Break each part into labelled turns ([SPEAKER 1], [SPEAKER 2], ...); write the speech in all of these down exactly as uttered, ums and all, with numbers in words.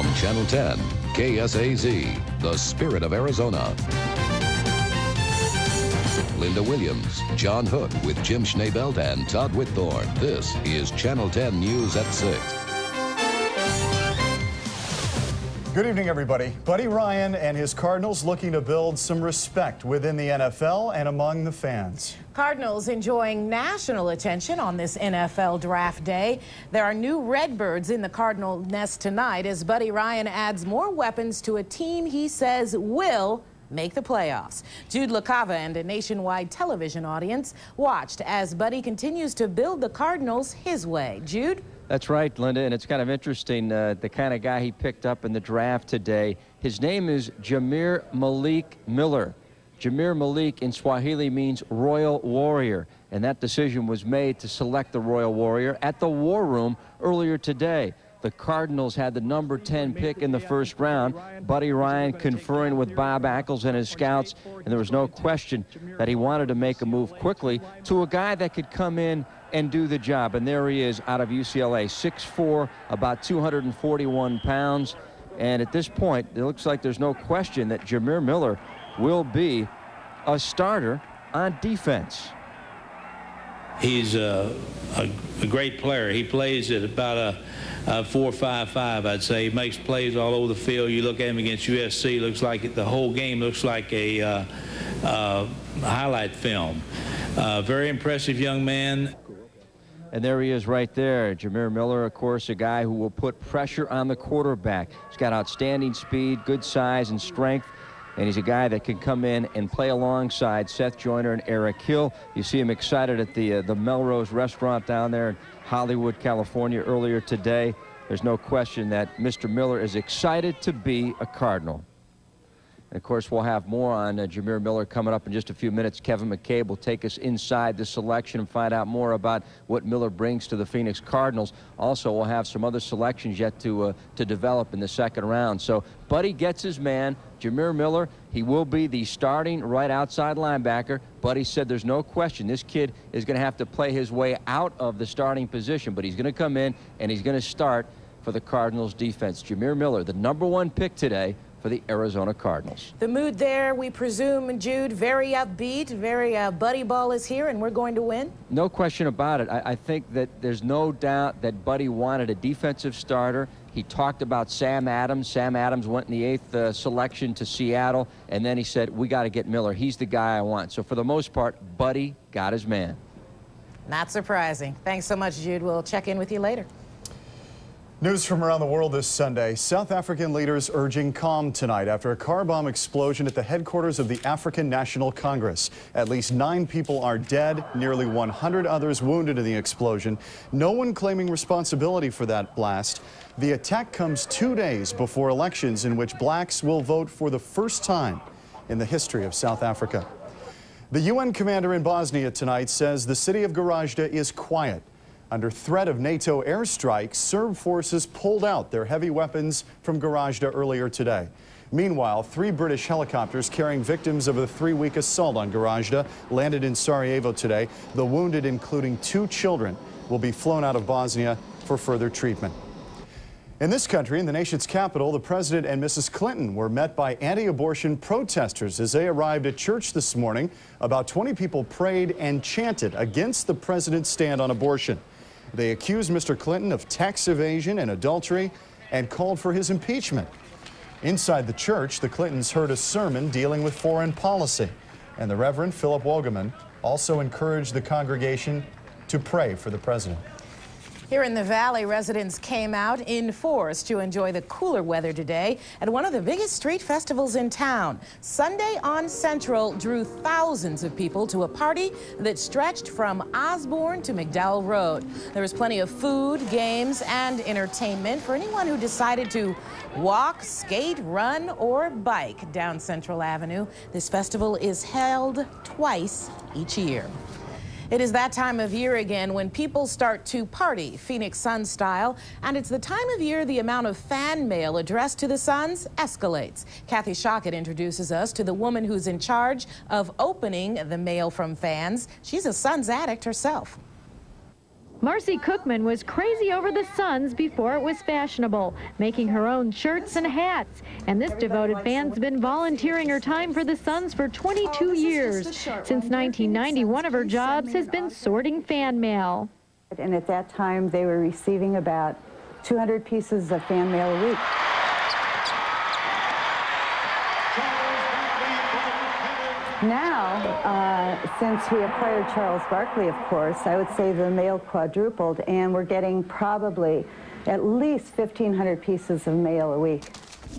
[SPEAKER 1] Channel ten, K S A Z, the spirit of Arizona. Linda Williams, John Hook with Jim Schnebelt and Todd Whittenhouse. This is Channel ten News at six.
[SPEAKER 2] Good evening, everybody. Buddy Ryan and his Cardinals looking to build some respect within the N F L and among the fans.
[SPEAKER 3] Cardinals enjoying national attention on this N F L draft day. There are new Redbirds in the Cardinal nest tonight as Buddy Ryan adds more weapons to a team he says will make the playoffs. Jude Lecava and a nationwide television audience watched as Buddy continues to build the Cardinals his way. Jude?
[SPEAKER 4] That's right, Linda, and it's kind of interesting, uh, the kind of guy he picked up in the draft today. His name is Jamir Malik Miller. Jamir Malik in Swahili means royal warrior, and that decision was made to select the royal warrior at the War Room earlier today. The Cardinals had the number ten pick in the first round. Buddy Ryan conferring with Bob Ackles and his scouts, and there was no question that he wanted to make a move quickly to a guy that could come in and do the job. And there he is out of U C L A, six foot four, about two hundred forty-one pounds. And at this point, it looks like there's no question that Jamir Miller will be a starter on defense.
[SPEAKER 5] He's a, a, a great player. He plays at about a, a four five five, I'd say. He makes plays all over the field. You look at him against U S C, looks like it, the whole game looks like a uh, uh, highlight film. Uh, very impressive young man.
[SPEAKER 4] And there he is right there. Jamir Miller, of course, a guy who will put pressure on the quarterback. He's got outstanding speed, good size and strength. And he's a guy that can come in and play alongside Seth Joyner and Eric Hill. You see him excited at the, uh, the Melrose restaurant down there in Hollywood, California earlier today. There's no question that Mister Miller is excited to be a Cardinal. And of course, we'll have more on uh, Jamir Miller coming up in just a few minutes. Kevin McCabe will take us inside the selection and find out more about what Miller brings to the Phoenix Cardinals. Also, we'll have some other selections yet to uh, to develop in the second round. So, Buddy gets his man, Jamir Miller. He will be the starting right outside linebacker. Buddy said there's no question this kid is going to have to play his way out of the starting position, but he's going to come in and he's going to start for the Cardinals defense. Jamir Miller, the number one pick today for the Arizona Cardinals.
[SPEAKER 3] The mood there, we presume, Jude, very upbeat, very uh, Buddy ball is here, and we're going to win?
[SPEAKER 4] No question about it. I, I think that there's no doubt that Buddy wanted a defensive starter. He talked about Sam Adams. Sam Adams went in the eighth uh, selection to Seattle, and then he said, we got to get Miller. He's the guy I want. So for the most part, Buddy got his man.
[SPEAKER 3] Not surprising. Thanks so much, Jude. We'll check in with you later.
[SPEAKER 2] News from around the world this Sunday. South African leaders urging calm tonight after a car bomb explosion at the headquarters of the African National Congress. At least nine people are dead, nearly one hundred others wounded in the explosion. No one claiming responsibility for that blast. The attack comes two days before elections in which blacks will vote for the first time in the history of South Africa. The U N commander in Bosnia tonight says the city of Gorazde is quiet. Under threat of NATO airstrikes, Serb forces pulled out their heavy weapons from Gorazde earlier today. Meanwhile, three British helicopters carrying victims of a three-week assault on Gorazde landed in Sarajevo today. The wounded, including two children, will be flown out of Bosnia for further treatment. In this country, in the nation's capital, the president and Missus Clinton were met by anti-abortion protesters as they arrived at church this morning. About twenty people prayed and chanted against the president's stand on abortion. They accused Mister Clinton of tax evasion and adultery and called for his impeachment. Inside the church, the Clintons heard a sermon dealing with foreign policy, and the Reverend Philip Wogeman also encouraged the congregation to pray for the president.
[SPEAKER 3] Here in the Valley, residents came out in force to enjoy the cooler weather today at one of the biggest street festivals in town. Sunday on Central drew thousands of people to a party that stretched from Osborne to McDowell Road. There was plenty of food, games, and entertainment for anyone who decided to walk, skate, run, or bike down Central Avenue. This festival is held twice each year. It is that time of year again when people start to party Phoenix Suns style, and it's the time of year the amount of fan mail addressed to the Suns escalates. Kathy Shockett introduces us to the woman who's in charge of opening the mail from fans. She's a Suns addict herself.
[SPEAKER 6] Marcy Cookman was crazy over the Suns before it was fashionable, making her own shirts and hats. And this devoted fan's been volunteering her time for the Suns for twenty-two years. Since nineteen ninety, one of her jobs has been sorting fan mail.
[SPEAKER 7] And at that time, they were receiving about two hundred pieces of fan mail a week. Now, uh, since we acquired Charles Barkley, of course, I would say the mail quadrupled, and we're getting probably at least fifteen hundred pieces of mail a week.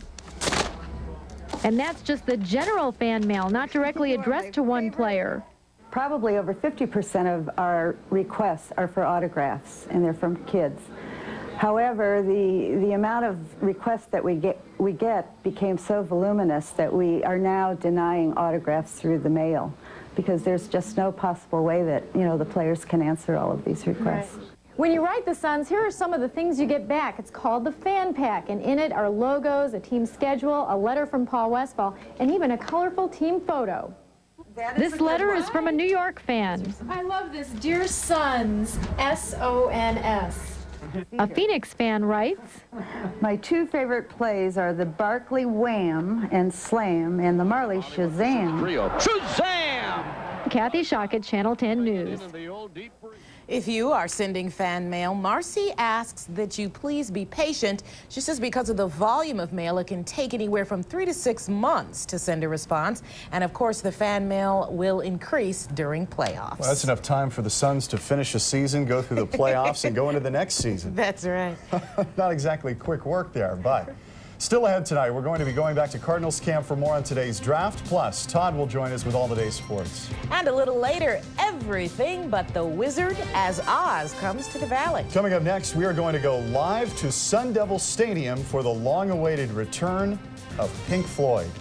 [SPEAKER 6] And that's just the general fan mail, not directly addressed to one player.
[SPEAKER 7] Probably over fifty percent of our requests are for autographs, and they're from kids. However, the, the amount of requests that we get, we get became so voluminous that we are now denying autographs through the mail, because there's just no possible way that, you know, the players can answer all of these requests.
[SPEAKER 6] Right. When you write the Suns, here are some of the things you get back. It's called the Fan Pack, and in it are logos, a team schedule, a letter from Paul Westphal, and even a colorful team photo. This letter is from a New York fan.
[SPEAKER 8] I love this. Dear Suns, S O N S.
[SPEAKER 6] A Phoenix fan writes,
[SPEAKER 7] my two favorite plays are the Barkley Wham and Slam and the Marley Shazam.
[SPEAKER 4] Shazam!
[SPEAKER 6] Kathy Shockett, Channel ten News.
[SPEAKER 3] If you are sending fan mail, Marcy asks that you please be patient. She says because of the volume of mail, it can take anywhere from three to six months to send a response. And of course, the fan mail will increase during playoffs.
[SPEAKER 2] Well, that's enough time for the Suns to finish a season, go through the playoffs, and go into the next season.
[SPEAKER 3] That's right.
[SPEAKER 2] Not exactly quick work there, but still ahead tonight, we're going to be going back to Cardinals camp for more on today's draft. Plus, Todd will join us with all the day's sports.
[SPEAKER 3] And a little later, everything but the Wizard as Oz comes to the Valley.
[SPEAKER 2] Coming up next, we are going to go live to Sun Devil Stadium for the long-awaited return of Pink Floyd.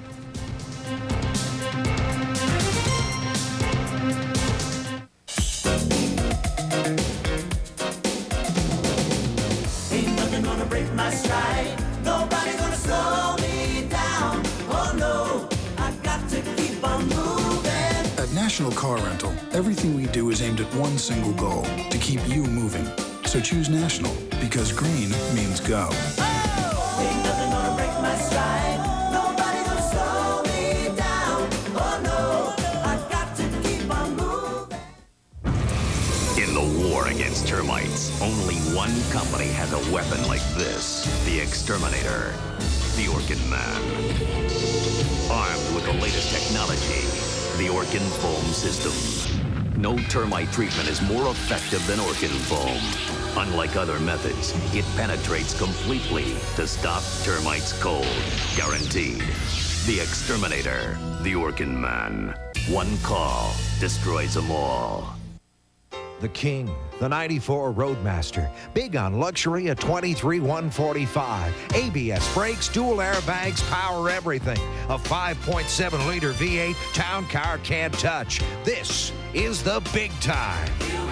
[SPEAKER 9] Ain't nothing gonna break my stride. Nobody gonna slow me down. Oh no, I got to keep on moving.
[SPEAKER 10] At National Car Rental, everything we do is aimed at one single goal, to keep you moving. So choose National, because green means go.
[SPEAKER 9] Oh! Ain't nothing gonna break my stride. Nobody gonna slow me down. Oh no, I got to keep on moving.
[SPEAKER 11] In the war against termites, only one company has a weapon like this. The Exterminator, the Orkin Man. Armed with the latest technology, the Orkin Foam System. No termite treatment is more effective than Orkin Foam. Unlike other methods, it penetrates completely to stop termites cold. Guaranteed. The Exterminator, the Orkin Man. One call destroys them all.
[SPEAKER 12] The King, the ninety-four Roadmaster. Big on luxury at twenty-three one forty-five. A B S brakes, dual airbags, power everything. A five point seven liter V eight town car can't touch. This is the big time.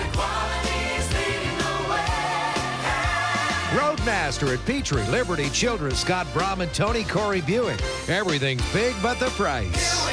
[SPEAKER 12] Roadmaster at Petrie, Liberty, Childress, Scott Brom, and Tony Corey Buick. Everything's big but the price.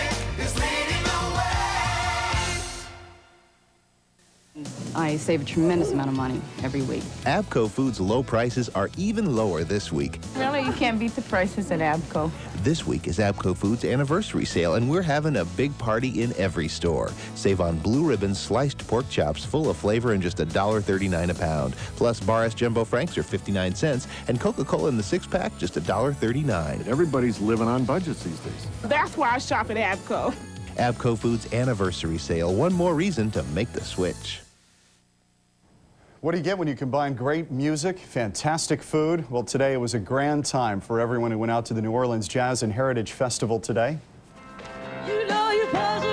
[SPEAKER 13] I save a tremendous amount of money every week.
[SPEAKER 14] Abco Foods' low prices are even lower this week.
[SPEAKER 13] Really, you can't beat the prices at Abco.
[SPEAKER 14] This week is Abco Foods' anniversary sale, and we're having a big party in every store. Save on Blue Ribbon sliced pork chops full of flavor and just one dollar thirty-nine a pound. Plus, Bar S Jumbo Franks are fifty-nine cents, and Coca-Cola in the six-pack just one dollar thirty-nine.
[SPEAKER 15] Everybody's living on budgets these days.
[SPEAKER 16] That's why I shop at Abco.
[SPEAKER 14] Abco Foods' anniversary sale. One more reason to make the switch.
[SPEAKER 2] What do you get when you combine great music, fantastic food? Well, today it was a grand time for everyone who went out to the New Orleans Jazz and Heritage Festival today. You know you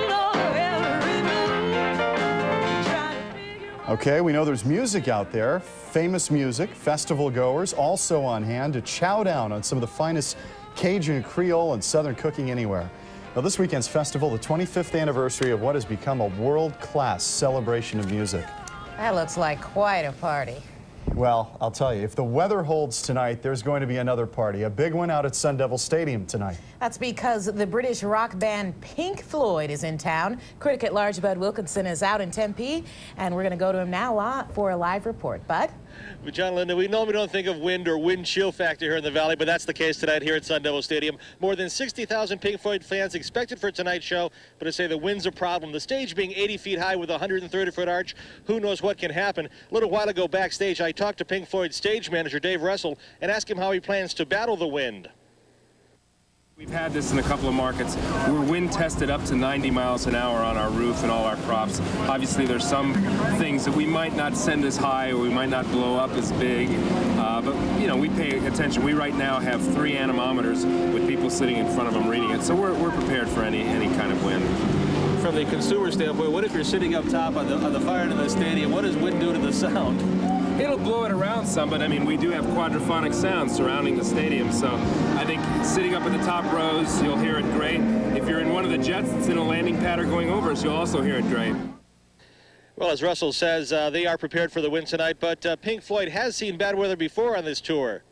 [SPEAKER 2] okay, we know there's music out there, famous music, festival goers also on hand to chow down on some of the finest Cajun, Creole, and Southern cooking anywhere. Now, this weekend's festival, the twenty-fifth anniversary of what has become a world-class celebration of music.
[SPEAKER 3] That looks like quite a party.
[SPEAKER 2] Well, I'll tell you, if the weather holds tonight, there's going to be another party. A big one out at Sun Devil Stadium tonight.
[SPEAKER 3] That's because the British rock band Pink Floyd is in town. Critic at large Bud Wilkinson is out in Tempe, and we're going to go to him now for a live report. Bud?
[SPEAKER 17] But John, Linda, we normally don't think of wind or wind chill factor here in the Valley, but that's the case tonight here at Sun Devil Stadium. More than sixty thousand Pink Floyd fans expected for tonight's show, but to say the wind's a problem. The stage being eighty feet high with a one hundred thirty foot arch, who knows what can happen. A little while ago backstage, I talked to Pink Floyd stage manager Dave Russell and asked him how he plans to battle the wind.
[SPEAKER 18] We've had this in a couple of markets. We're wind tested up to ninety miles an hour on our roof and all our props. Obviously, there's some things that we might not send as high or we might not blow up as big, uh, but you know, we pay attention. We right now have three anemometers with people sitting in front of them reading it, so we're, we're prepared for any, any kind of wind.
[SPEAKER 17] From the consumer standpoint, what if you're sitting up top on the, on the far end of the stadium? What does wind do to the sound?
[SPEAKER 18] It'll blow it around some, but I mean, we do have quadraphonic sound surrounding the stadium, so I think sitting up at the top rows, you'll hear it great. If you're in one of the jets that's in a landing pad or going over us, you'll also hear it great.
[SPEAKER 17] Well, as Russell says, uh, they are prepared for the wind tonight, but uh, Pink Floyd has seen bad weather before on this tour.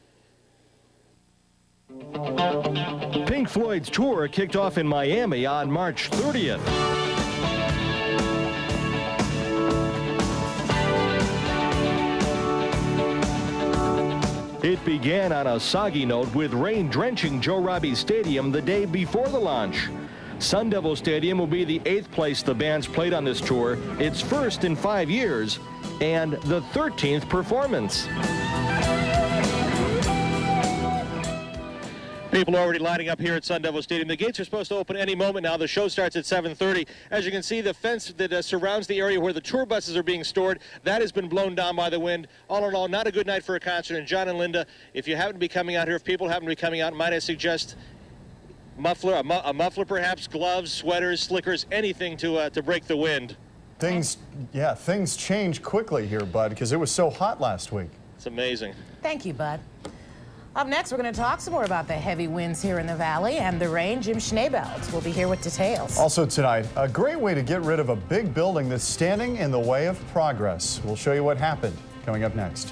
[SPEAKER 19] Pink Floyd's tour kicked off in Miami on March thirtieth. It began on a soggy note with rain drenching Joe Robbie Stadium the day before the launch. Sun Devil Stadium will be the eighth place the band's played on this tour, its first in five years, and the thirteenth performance.
[SPEAKER 17] People are already lining up here at Sun Devil Stadium. The gates are supposed to open any moment now. The show starts at seven thirty. As you can see, the fence that uh, surrounds the area where the tour buses are being stored, that has been blown down by the wind. All in all, not a good night for a concert. And John and Linda, if you happen to be coming out here, if people happen to be coming out, might I suggest muffler, a, mu a muffler perhaps, gloves, sweaters, slickers, anything to, uh, to break the wind.
[SPEAKER 2] Things, yeah, things change quickly here, Bud, because it was so hot last week.
[SPEAKER 17] It's amazing.
[SPEAKER 3] Thank you, Bud. Up next, we're going to talk some more about the heavy winds here in the valley and the rain. Jim Schnebelt will be here with details.
[SPEAKER 2] Also tonight, a great way to get rid of a big building that's standing in the way of progress. We'll show you what happened coming up next.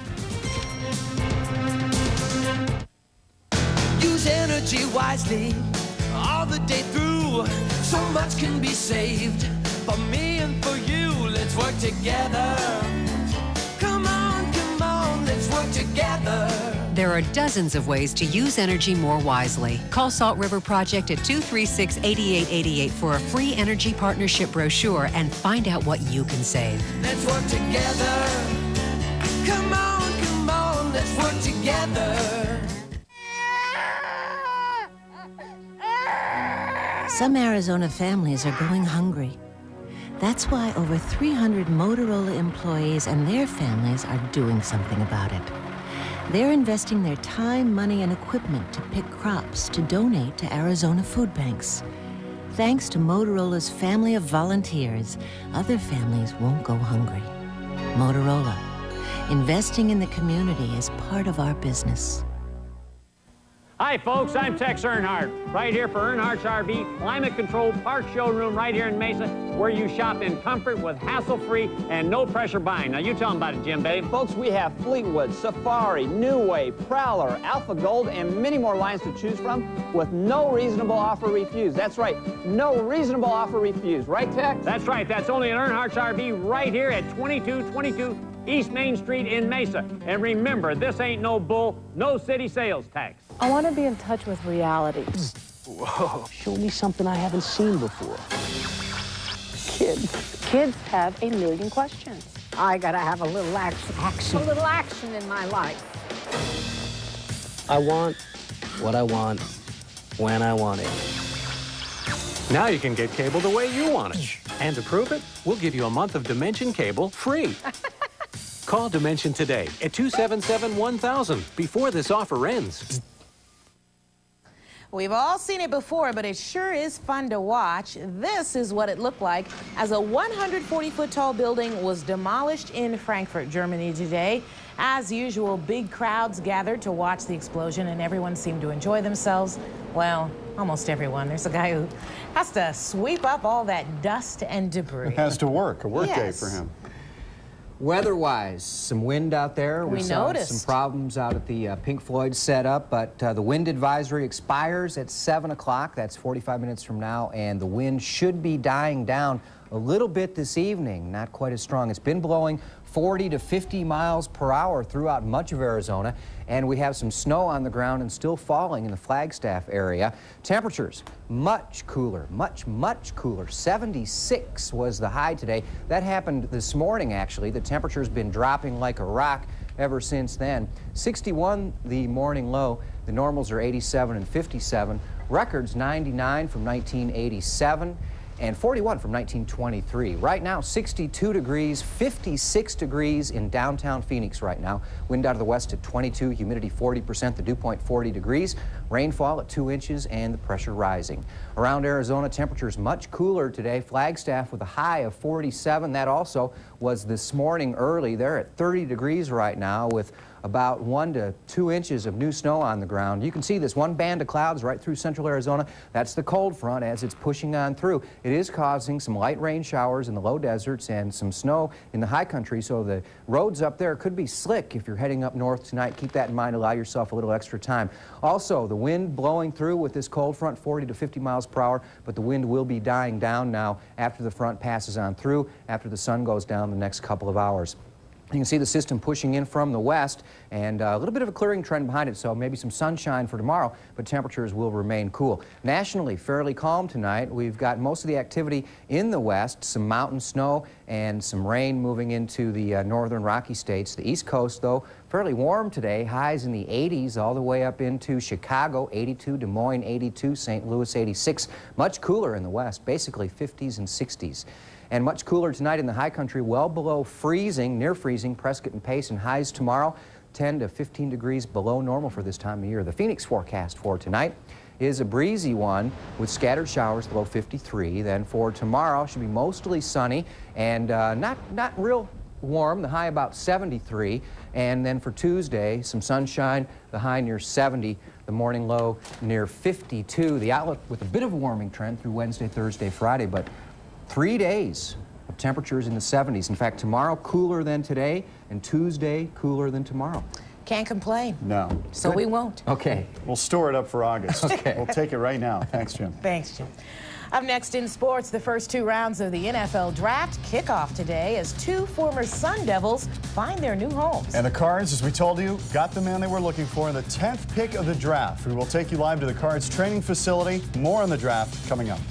[SPEAKER 9] Use energy wisely all the day through. So much can be saved for me and for you. Let's work together. Come on, come on, let's work together.
[SPEAKER 20] There are dozens of ways to use energy more wisely. Call Salt River Project at two three six, eight eight eight eight for a free energy partnership brochure and find out what you can save.
[SPEAKER 9] Let's work together. Come on, come on, let's work together.
[SPEAKER 21] Some Arizona families are going hungry. That's why over three hundred Motorola employees and their families are doing something about it. They're investing their time, money, and equipment to pick crops to donate to Arizona food banks. Thanks to Motorola's family of volunteers, other families won't go hungry. Motorola, investing in the community is part of our business.
[SPEAKER 22] Hi, folks. I'm Tex Earnhardt, right here for Earnhardt's R V climate-controlled park showroom right here in Mesa, where you shop in comfort with hassle-free and no-pressure buying. Now, you tell them about it, Jim, babe.
[SPEAKER 23] Folks, we have Fleetwood, Safari, New Wave, Prowler, Alpha Gold, and many more lines to choose from with no reasonable offer refused. That's right, no reasonable offer refused. Right, Tex?
[SPEAKER 22] That's right. That's only an Earnhardt's R V right here at twenty-two twenty-two East Main Street in Mesa. And remember, this ain't no bull, no city sales tax.
[SPEAKER 24] I want to be in touch with reality.
[SPEAKER 25] Whoa, show me something I haven't seen before.
[SPEAKER 24] Kids. Kids have a million questions.
[SPEAKER 26] I gotta have a little action. A little action in my life.
[SPEAKER 25] I want what I want when I want it.
[SPEAKER 27] Now you can get cable the way you want it. And to prove it, we'll give you a month of Dimension cable free. Call Dimension today at two seven seven, one thousand before this offer ends.
[SPEAKER 3] We've all seen it before, but it sure is fun to watch. This is what it looked like as a one hundred forty foot tall building was demolished in Frankfurt, Germany today. As usual, big crowds gathered to watch the explosion, and everyone seemed to enjoy themselves. Well, almost everyone. There's a guy who has to sweep up all that dust and debris.
[SPEAKER 2] It has to work, a work
[SPEAKER 3] yes.
[SPEAKER 2] day for him.
[SPEAKER 1] Weather-wise, some wind out there.
[SPEAKER 3] We,
[SPEAKER 1] we saw
[SPEAKER 3] noticed.
[SPEAKER 1] some problems out at the uh, Pink Floyd setup, but uh, the wind advisory expires at seven o'clock. That's forty-five minutes from now, and the wind should be dying down a little bit this evening. Not quite as strong. It's been blowing forty to fifty miles per hour throughout much of Arizona, and we have some snow on the ground and still falling in the Flagstaff area. Temperatures much cooler, much, much cooler. seventy-six was the high today. That happened this morning, actually. The temperature's been dropping like a rock ever since then. sixty-one the morning low. The normals are eighty-seven and fifty-seven. Records ninety-nine from nineteen eighty-seven. And forty-one from nineteen twenty-three. Right now, sixty-two degrees, fifty-six degrees in downtown Phoenix right now. Wind out of the west at twenty-two, humidity forty percent, the dew point forty degrees. Rainfall at two inches and the pressure rising. Around Arizona, temperatures much cooler today. Flagstaff with a high of forty-seven. That also was this morning early. They're at thirty degrees right now with about one to two inches of new snow on the ground. You can see this one band of clouds right through central Arizona. That's the cold front as it's pushing on through. It is causing some light rain showers in the low deserts and some snow in the high country, so the roads up there could be slick if you're heading up north tonight. Keep that in mind. Allow yourself a little extra time. Also, the wind blowing through with this cold front, forty to fifty miles per hour, but the wind will be dying down now after the front passes on through, after the sun goes down the next couple of hours. You can see the system pushing in from the west, and uh, a little bit of a clearing trend behind it, so maybe some sunshine for tomorrow, but temperatures will remain cool. Nationally, fairly calm tonight. We've got most of the activity in the west, some mountain snow and some rain moving into the uh, northern Rocky states. The East Coast, though, fairly warm today, highs in the eighties all the way up into Chicago, eighty-two, Des Moines, eighty-two, Saint Louis, eighty-six. Much cooler in the west, basically fifties and sixties. And much cooler tonight in the high country, well below freezing, near freezing, Prescott and Pace, and highs tomorrow, ten to fifteen degrees below normal for this time of year. The Phoenix forecast for tonight is a breezy one with scattered showers, low fifty-three. Then for tomorrow, should be mostly sunny and uh, not, not real warm, the high about seventy-three. And then for Tuesday, some sunshine, the high near seventy, the morning low near fifty-two. The outlook with a bit of a warming trend through Wednesday, Thursday, Friday, but three days of temperatures in the seventies. In fact, tomorrow cooler than today, and Tuesday cooler than tomorrow.
[SPEAKER 3] Can't complain.
[SPEAKER 2] No.
[SPEAKER 3] So
[SPEAKER 2] Good.
[SPEAKER 3] we won't.
[SPEAKER 2] Okay. We'll store it up for August.
[SPEAKER 3] Okay.
[SPEAKER 2] We'll take it right now. Thanks, Jim.
[SPEAKER 3] Thanks, Jim. Up next in sports, the first two rounds of the N F L draft kick off today as two former Sun Devils find their new homes.
[SPEAKER 2] And the Cards, as we told you, got the man they were looking for in the tenth pick of the draft. We will take you live to the Cards training facility. More on the draft coming up.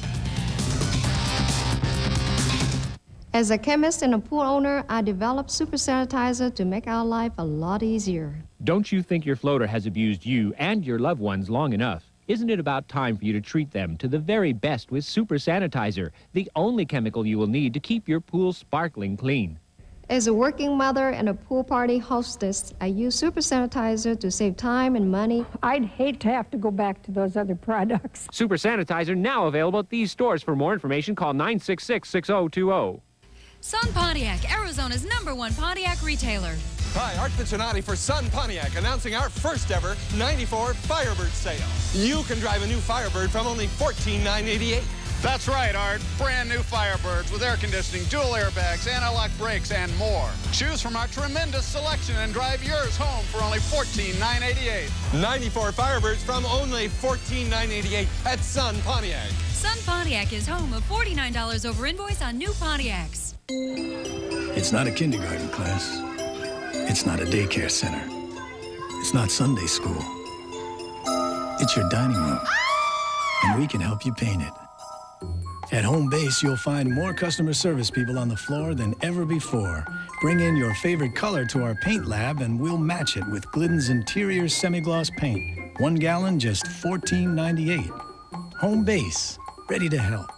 [SPEAKER 4] As a chemist and a pool owner, I developed super sanitizer to make our life a lot easier.
[SPEAKER 5] Don't you think your floater has abused you and your loved ones long enough? Isn't it about time for you to treat them to the very best with super sanitizer, the only chemical you will need to keep your pool sparkling clean?
[SPEAKER 4] As a working mother and a pool party hostess, I use super sanitizer to save time and money.
[SPEAKER 26] I'd hate to have to go back to those other products.
[SPEAKER 5] Super sanitizer now available at these stores. For more information, call nine six six, six oh two oh.
[SPEAKER 6] Sun Pontiac, Arizona's number one Pontiac retailer.
[SPEAKER 7] Hi, Art Cincinnati for Sun Pontiac, announcing our first ever ninety-four Firebird sale. You can drive a new Firebird from only fourteen thousand nine hundred eighty-eight dollars.
[SPEAKER 8] That's right, Art. Brand new Firebirds with air conditioning, dual airbags, anti-lock brakes, and more. Choose from our tremendous selection and drive yours home for only fourteen thousand nine hundred eighty-eight dollars.
[SPEAKER 7] ninety-four Firebirds from only fourteen thousand nine hundred eighty-eight dollars at Sun Pontiac.
[SPEAKER 6] Sun Pontiac is home of forty-nine dollars over invoice on new Pontiacs.
[SPEAKER 10] It's not a kindergarten class. It's not a daycare center. It's not Sunday school. It's your dining room. And we can help you paint it. At Home Base, you'll find more customer service people on the floor than ever before. Bring in your favorite color to our paint lab and we'll match it with Glidden's interior semi-gloss paint. One gallon, just fourteen ninety-eight. Home Base, ready to help.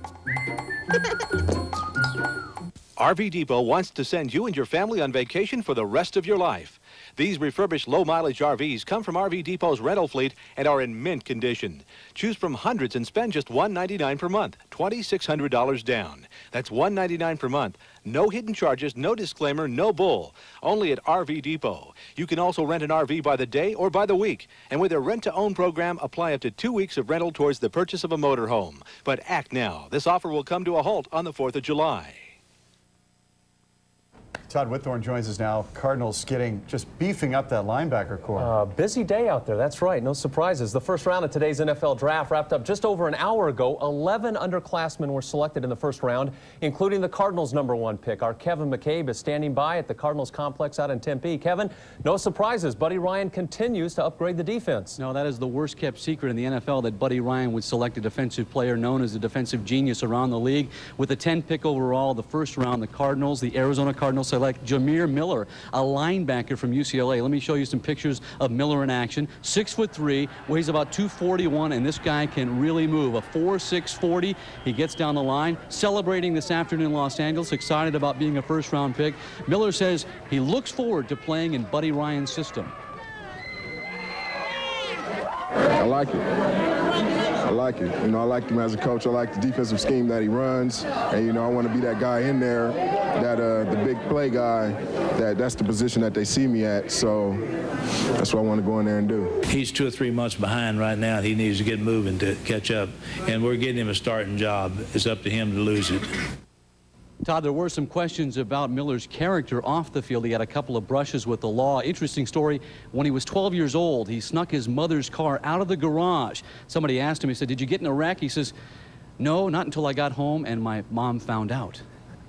[SPEAKER 28] R V Depot wants to send you and your family on vacation for the rest of your life. These refurbished low-mileage R Vs come from R V Depot's rental fleet and are in mint condition. Choose from hundreds and spend just one hundred ninety-nine dollars per month, two thousand six hundred dollars down. That's one hundred ninety-nine dollars per month. No hidden charges, no disclaimer, no bull. Only at R V Depot. You can also rent an R V by the day or by the week. And with their rent-to-own program, apply up to two weeks of rental towards the purchase of a motorhome. But act now. This offer will come to a halt on the fourth of July.
[SPEAKER 2] Todd Whittenhouse joins us now. Cardinals getting, just beefing up that linebacker core.
[SPEAKER 11] Uh, busy day out there, that's right, no surprises. The first round of today's N F L draft wrapped up just over an hour ago. eleven underclassmen were selected in the first round, including the Cardinals' number one pick. Our Kevin McCabe is standing by at the Cardinals complex out in Tempe. Kevin, no surprises. Buddy Ryan continues to upgrade the defense.
[SPEAKER 12] No, that is the worst kept secret in the N F L, that Buddy Ryan would select a defensive player known as a defensive genius around the league. With the tenth pick overall, the first round, the Cardinals, the Arizona Cardinals select Jameer Miller, a linebacker from U C L A. Let me show you some pictures of Miller in action. Six foot three, weighs about two forty-one, and this guy can really move. A four six forty. He gets down the line, celebrating this afternoon in Los Angeles, excited about being a first round pick. Miller says he looks forward to playing in Buddy Ryan's system.
[SPEAKER 13] I like it. I like it. You know, I like him as a coach. I like the defensive scheme that he runs. And, you know, I want to be that guy in there, that uh, the big play guy, that that's the position that they see me at. So that's what I want to go in there and do.
[SPEAKER 14] He's two or three months behind right now. He needs to get moving to catch up. And we're getting him a starting job. It's up to him to lose it.
[SPEAKER 12] Todd, there were some questions about Miller's character off the field. He had a couple of brushes with the law. Interesting story, when he was twelve years old, he snuck his mother's car out of the garage. Somebody asked him, he said, "Did you get in a wreck?" He says, "No, not until I got home and my mom found out."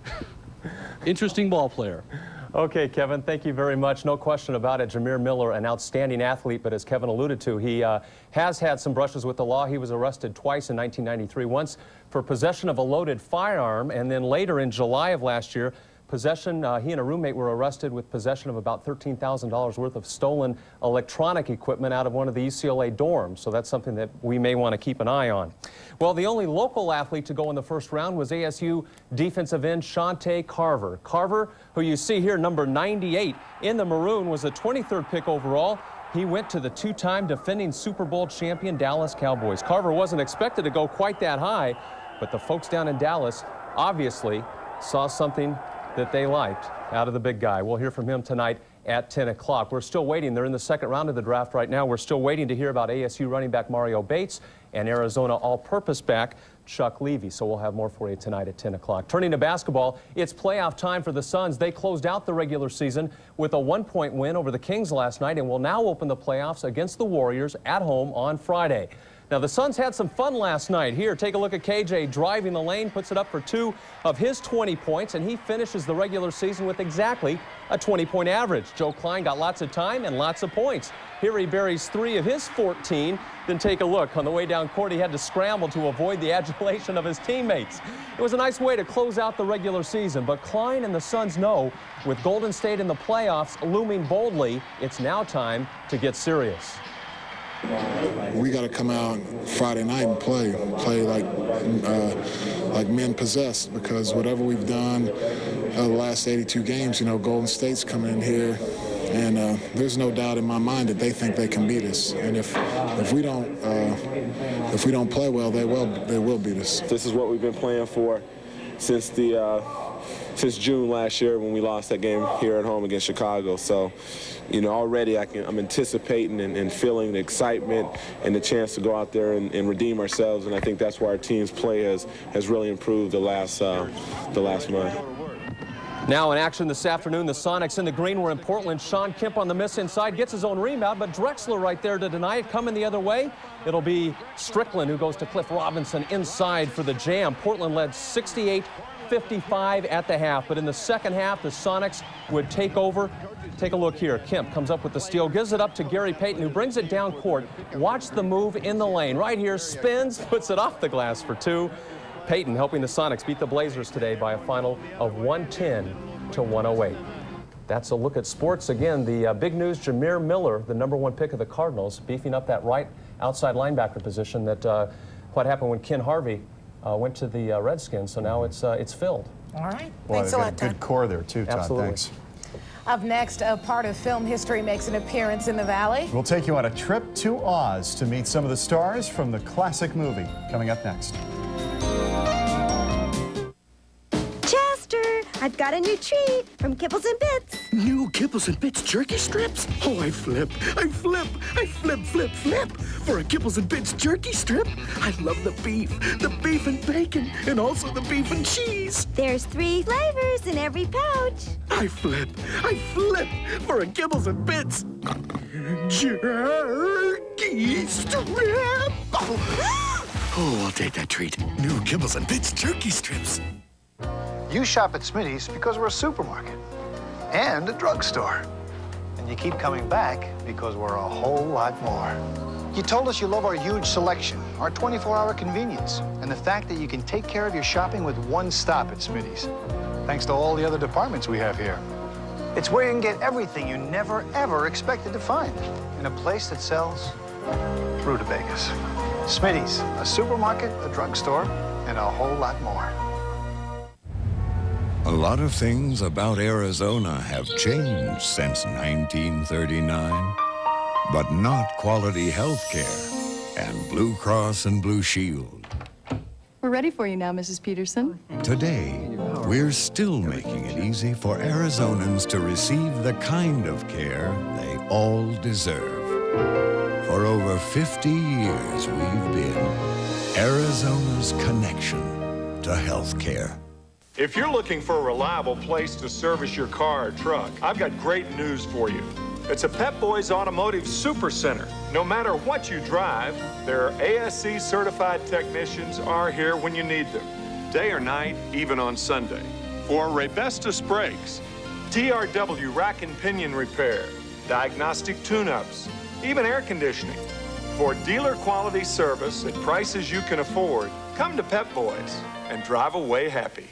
[SPEAKER 12] Interesting ball player.
[SPEAKER 11] Okay, Kevin, thank you very much. No question about it. Jameer Miller, an outstanding athlete, but as Kevin alluded to, he uh, has had some brushes with the law. He was arrested twice in nineteen ninety-three, once for possession of a loaded firearm, and then later in July of last year, possession, uh, he and a roommate were arrested with possession of about thirteen thousand dollars worth of stolen electronic equipment out of one of the U C L A dorms. So that's something that we may want to keep an eye on. Well, the only local athlete to go in the first round was A S U defensive end Shante Carver. Carver, who you see here, number ninety-eight in the maroon, was the twenty-third pick overall. He went to the two-time defending Super Bowl champion Dallas Cowboys. Carver wasn't expected to go quite that high, but the folks down in Dallas obviously saw something that they liked out of the big guy. We'll hear from him tonight at ten o'clock. We're still waiting. They're in the second round of the draft right now. We're still waiting to hear about A S U running back Mario Bates and Arizona all-purpose back Chuck Levy. So we'll have more for you tonight at ten o'clock. Turning to basketball, it's playoff time for the Suns. They closed out the regular season with a one-point win over the Kings last night and will now open the playoffs against the Warriors at home on Friday. Now, the Suns had some fun last night. Here, take a look at K J driving the lane, puts it up for two of his twenty points, and he finishes the regular season with exactly a twenty-point average. Joe Klein got lots of time and lots of points. Here he buries three of his fourteen. Then take a look. On the way down court, he had to scramble to avoid the adulation of his teammates. It was a nice way to close out the regular season, but Klein and the Suns know with Golden State in the playoffs looming boldly, it's now time to get serious.
[SPEAKER 15] We got to come out Friday night and play, play like uh, like men possessed, because whatever we've done uh, the last eighty-two games, you know, Golden State's coming in here, and uh, there's no doubt in my mind that they think they can beat us. And if if we don't uh, if we don't play well, they will they will beat us.
[SPEAKER 16] This is what we've been playing for since the. Uh, since June last year when we lost that game here at home against Chicago. So, you know, already I can, I'm anticipating and, and feeling the excitement and the chance to go out there and, and redeem ourselves, and I think that's why our team's play has, has really improved the last, uh, the last month.
[SPEAKER 11] Now in action this afternoon, the Sonics in the green were in Portland. Sean Kemp on the miss inside, gets his own rebound, but Drexler right there to deny it. Coming the other way, it'll be Strickland who goes to Cliff Robinson inside for the jam. Portland led sixty-eight fifty-five at the half, but in the second half, the Sonics would take over. Take a look here. Kemp comes up with the steal, gives it up to Gary Payton, who brings it down court. Watch the move in the lane. Right here, spins, puts it off the glass for two. Payton helping the Sonics beat the Blazers today by a final of one ten to one oh eight. That's a look at sports. Again, the uh, big news, Jameer Miller, the number one pick of the Cardinals, beefing up that right outside linebacker position. That uh, what happened when Ken Harvey uh, went to the uh, Redskins, so now it's, uh, it's filled.
[SPEAKER 3] All right.
[SPEAKER 2] Well,
[SPEAKER 3] Thanks a lot,
[SPEAKER 2] got a good core there, too, Todd.
[SPEAKER 11] Absolutely.
[SPEAKER 2] Thanks.
[SPEAKER 3] Up next, a part of film history makes an appearance in the Valley.
[SPEAKER 2] We'll take you on a trip to Oz to meet some of the stars from the classic movie. Coming up next.
[SPEAKER 18] Chester, I
[SPEAKER 9] I've got a new treat from Kibbles and Bits.
[SPEAKER 17] New Kibbles and Bits jerky strips? Oh, I flip, I flip, I flip, flip, flip. For a Kibbles and Bits jerky strip, I love the beef, the beef and bacon, and also the beef and cheese.
[SPEAKER 9] There's three flavors in every pouch.
[SPEAKER 17] I flip, I flip for a Kibbles and Bits jerky strip. Oh. Oh, I'll take that treat. New Kibbles and Bits jerky strips.
[SPEAKER 18] You shop at Smitty's because we're a supermarket and a drugstore. And you keep coming back because we're a whole lot more. You told us you love our huge selection, our twenty-four hour convenience, and the fact that you can take care of your shopping with one stop at Smitty's, thanks to all the other departments we have here. It's where you can get everything you never, ever expected to find in a place that sells rutabagas. Smitty's, a supermarket, a drugstore, and a whole lot more.
[SPEAKER 19] A lot of things about Arizona have changed since nineteen thirty-nine, but not quality health care and Blue Cross and Blue Shield.
[SPEAKER 20] We're ready for you now, Missus Peterson.
[SPEAKER 19] Today, we're still making it easy for Arizonans to receive the kind of care they all deserve. For over fifty years, we've been Arizona's connection to health care.
[SPEAKER 21] If you're looking for a reliable place to service your car or truck, I've got great news for you. It's a Pep Boys Automotive Super Center. No matter what you drive, their A S C certified technicians are here when you need them, day or night, even on Sunday. For Raybestos brakes, T R W rack and pinion repair, diagnostic tune-ups, even air conditioning. For dealer quality service at prices you can afford, come to Pep Boys and drive away happy.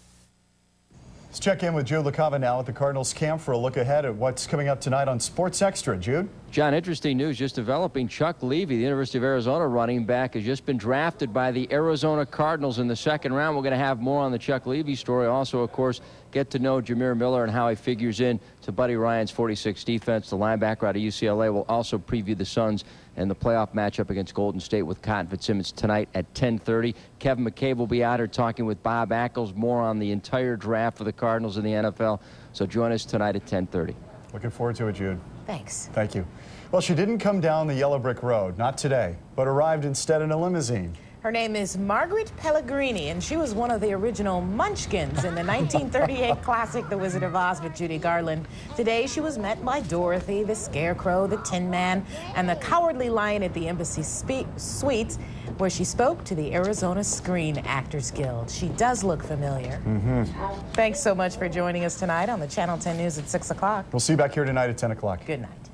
[SPEAKER 2] Let's check in with Jude Lecava now at the Cardinals camp for a look ahead at what's coming up tonight on Sports Extra. Jude?
[SPEAKER 22] John, interesting news just developing. Chuck Levy, the University of Arizona running back, has just been drafted by the Arizona Cardinals in the second round. We're going to have more on the Chuck Levy story. Also, of course, get to know Jameer Miller and how he figures in to Buddy Ryan's forty-six defense. The linebacker out of U C L A will also preview the Suns and the playoff matchup against Golden State with Cotton Fitzsimmons tonight at ten thirty. Kevin McCabe will be out here talking with Bob Ackles more on the entire draft for the Cardinals in the N F L. So join us tonight at ten thirty.
[SPEAKER 2] Looking forward to it, Jude.
[SPEAKER 3] Thanks.
[SPEAKER 2] Thank you. Well, she didn't come down the yellow brick road, not today, but arrived instead in a limousine.
[SPEAKER 3] Her name is Margaret Pellegrini, and she was one of the original Munchkins in the nineteen thirty-eight classic The Wizard of Oz with Judy Garland. Today, she was met by Dorothy, the Scarecrow, the Tin Man, and the Cowardly Lion at the Embassy Suites, where she spoke to the Arizona Screen Actors Guild. She does look familiar.
[SPEAKER 2] Mm-hmm.
[SPEAKER 3] Thanks so much for joining us tonight on the Channel ten News at six o'clock.
[SPEAKER 2] We'll see you back here tonight at ten o'clock.
[SPEAKER 3] Good night.